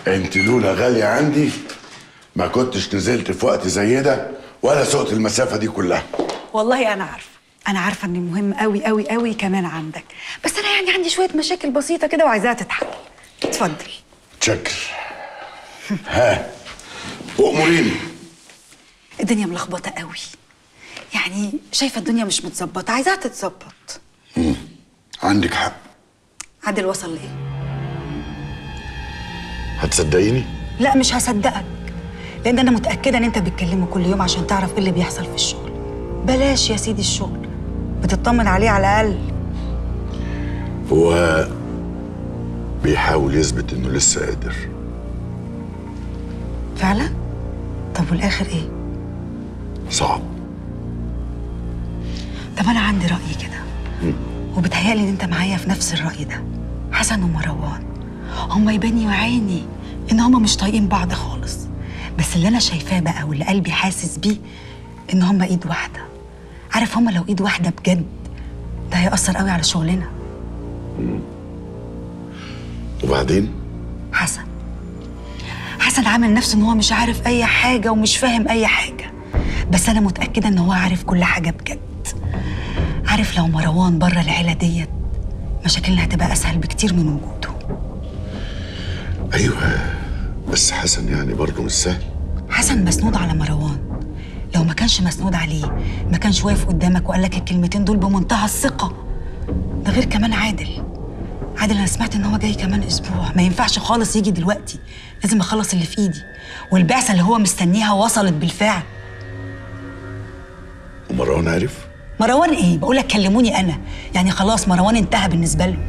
انت لولا غالية عندي ما كنتش نزلت في وقت زي ده ولا سقت المسافة دي كلها. والله انا عارفه ان مهم قوي قوي قوي كمان عندك، بس انا يعني عندي شويه مشاكل بسيطه كده وعايزاها تتحل. اتفضل. تشكر. ها أؤمريني. الدنيا ملخبطه قوي، يعني شايفه الدنيا مش متظبطه، عايزاها تتظبط. عندك حق. عادل وصل لايه؟ هتصدقيني؟ لا مش هصدقك، لان انا متاكده ان انت بتكلمه كل يوم عشان تعرف ايه اللي بيحصل في الشغل. بلاش يا سيدي الشغل، بتطمن عليه على الاقل. هو بيحاول يثبت انه لسه قادر. فعلا؟ طب والاخر ايه؟ صعب. طب انا عندي راي كده، وبتهيألي ان انت معايا في نفس الراي ده. حسن ومروان هما يباني وعيني ان هما مش طايقين بعض خالص، بس اللي انا شايفاه بقى واللي قلبي حاسس بيه ان هما ايد واحده. عارف هما لو ايد واحده بجد ده هيأثر قوي على شغلنا. وبعدين؟ حسن عامل نفسه ان هو مش عارف اي حاجه ومش فاهم اي حاجه، بس انا متاكده ان هو عارف كل حاجه بجد. عارف لو مروان بره العيله ديت مشاكلنا هتبقى اسهل بكتير من وجوده. ايوه بس حسن يعني برضه مش سهل. حسن مسنود على مروان، لو ما كانش مسنود عليه ما كانش واقف قدامك وقال لك الكلمتين دول بمنتهى الثقه. ده غير كمان عادل انا سمعت ان هو جاي كمان اسبوع، ما ينفعش خالص يجي دلوقتي، لازم اخلص اللي في ايدي، والبعثه اللي هو مستنيها وصلت بالفعل. ومروان عارف؟ مروان ايه؟ بقول لك كلموني انا، يعني خلاص مروان انتهى بالنسبه له.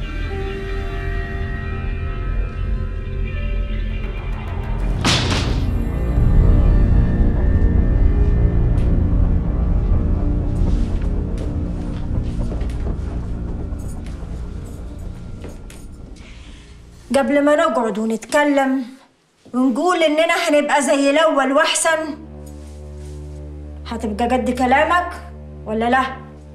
قبل ما نقعد ونتكلم ونقول إننا هنبقى زي الأول وأحسن، هتبقى قد كلامك ولا لا؟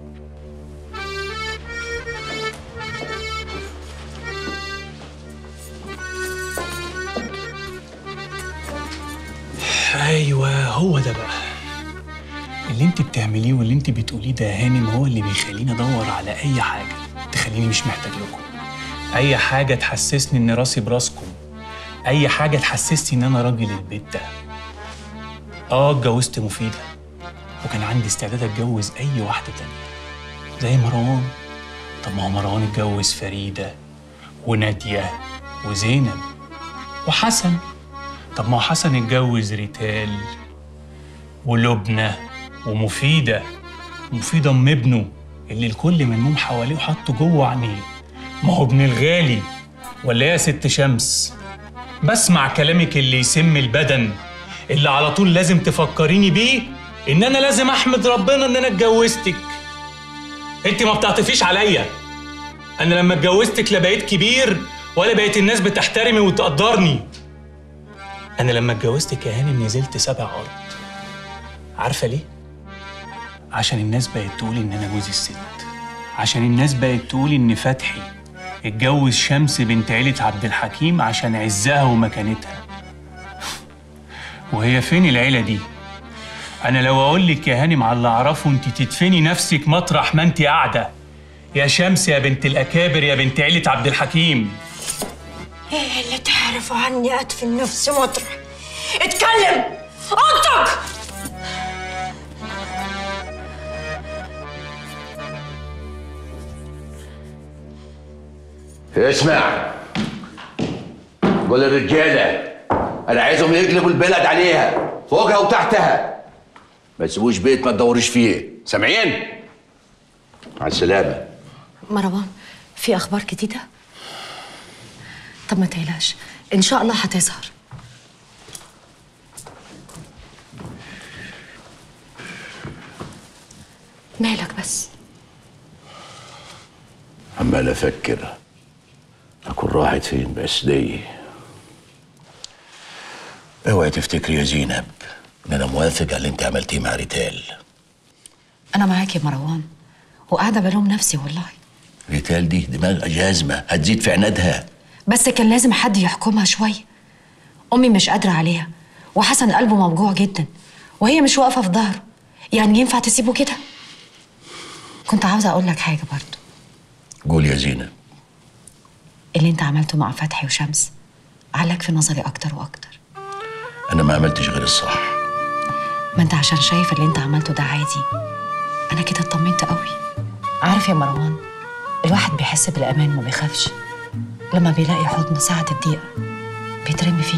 ايوه هو ده بقى اللي انت بتعمليه واللي انت بتقوليه ده يا هانم، هو اللي بيخليني ادور على اي حاجه تخليني مش محتاج لكم، اي حاجه تحسسني ان راسي براسكم، اي حاجه تحسسني ان انا راجل البيت ده. اتجوزت مفيده وكان عندي استعداد اتجوز اي واحده تانية زي مروان. طب ما هو مروان اتجوز فريده وناديه وزينب وحسن. طب ما هو حسن اتجوز ريتال ولبنى ومفيده. مفيده ام ابنه اللي الكل منهم حواليه وحطه جوه عينيه. ما هو ابن الغالي ولا يا ست شمس؟ بسمع كلامك اللي يسم البدن، اللي على طول لازم تفكريني بيه ان انا لازم احمد ربنا ان انا اتجوزتك. انت ما بتعطفيش عليا. انا لما اتجوزتك لا بقيت كبير ولا بقيت الناس بتحترمي وتقدرني. انا لما اتجوزتك يا هانم نزلت 7 أرض. عارفه ليه؟ عشان الناس بقت تقول ان انا جوز الست، عشان الناس بقت تقول ان فتحي اتجوز شمس بنت عيلة عبد الحكيم عشان عزها ومكانتها. وهي فين العيلة دي؟ أنا لو أقول لك يا هانم على اللي أعرفه أنت تدفني نفسك مطرح ما أنت قاعدة. يا شمس يا بنت الأكابر يا بنت عيلة عبد الحكيم. إيه اللي تعرفوا عني أدفن نفسي مطرح؟ اتكلم! انطق! اسمع، قول للرجاله انا عايزهم يقلبوا البلد عليها فوقها وتحتها، ما تسيبوش بيت ما تدوريش فيه، سامعين؟ مع السلامه. مروان في اخبار جديده؟ طب ما تقلقش ان شاء الله هتظهر. مالك بس؟ عمال افكر اكون راحت فين بس دي. اوعي تفتكري يا زينب ان انا موافق على اللي انت عملتيه مع ريتال. انا معاك يا مروان وقاعده بلوم نفسي والله. ريتال دي دماغ جازمه هتزيد في عنادها. بس كان لازم حد يحكمها شويه. امي مش قادره عليها، وحسن قلبه موجوع جدا، وهي مش واقفه في ظهره. يعني ينفع تسيبه كده؟ كنت عاوزه اقول لك حاجه برضو. قول يا زينب. اللي انت عملته مع فتحي وشمس علق في نظري اكتر واكتر. انا ما عملتش غير الصح. ما انت عشان شايف اللي انت عملته ده عادي، انا كده اطمنت قوي. عارف يا مروان، الواحد بيحس بالامان وما بيخافش لما بيلاقي حضن ساعة الضيقة بيترمي فيه.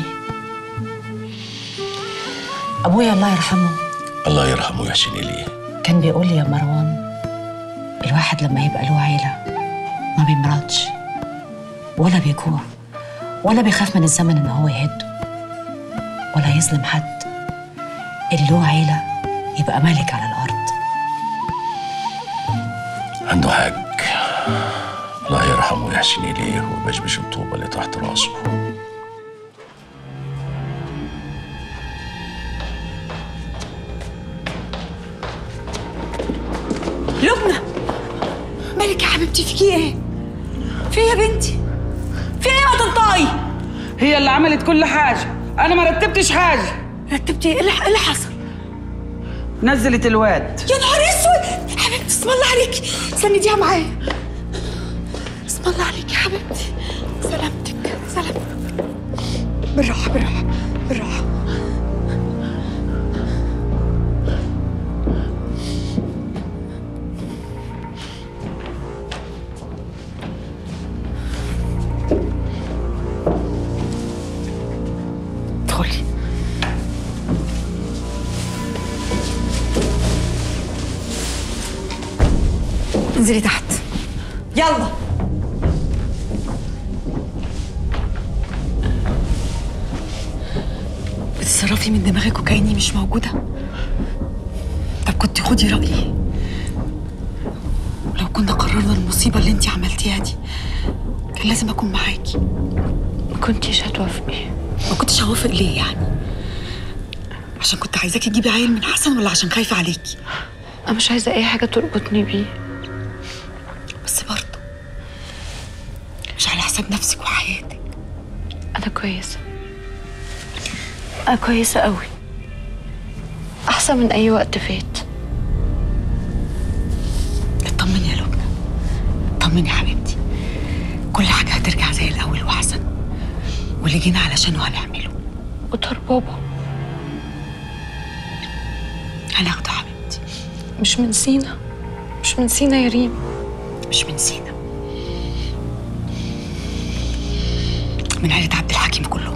ابويا الله يرحمه، الله يرحمه ويحسن اليه، كان بيقول لي يا مروان، الواحد لما يبقى له عيلة ما بيمرضش ولا بيجوع ولا بيخاف من الزمن ان هو يهده ولا يظلم حد. اللي له عيلة يبقى ملك على الارض. عنده حق. الله يرحمه ويحسن اليه ويبشبش الطوبه اللي تحت راسه. لبنى، مالك يا حبيبتي؟ فيكي ايه؟ في ايه يا بنتي؟ في ايه؟ ما تنطقي. هي اللي عملت كل حاجة، أنا ما رتبتش حاجة. رتبتي ايه؟ إيه اللي حصل؟ نزلت الواد. يا نهار اسود حبيبتي، اسم الله عليكي، سنديها معايا. اسم الله عليكي يا حبيبتي، سلامتك سلامتك. بالراحة بالراحة بالراحة. ادخلي. انزلي تحت يلا. بتتصرفي من دماغك وكأني مش موجودة. طب كنت خدي رأيي، ولو كنا قررنا المصيبة اللي انتي عملتيها دي كان لازم أكون معاكي. ما كنتيش هتوافقي. ما كنتش هوافق ليه يعني؟ عشان كنت عايزاكي تجيبي عيل من حسن ولا عشان خايفة عليكي؟ انا مش عايزه اي حاجه تربطني بيه، بس برضه مش على حساب نفسك وحياتك. انا كويسه، انا كويسه قوي، احسن من اي وقت فات. اطمني يا لبنى، اطمني يا حبيبتي، كل حاجة هترجع زي الأول وأحسن، واللي جينا علشانه هنعمله. وطار بابا هناخده حبيبتي. مش من سينا، مش من سينا يا ريم. مش من سينا، من عيلة عبد الحكيم كله.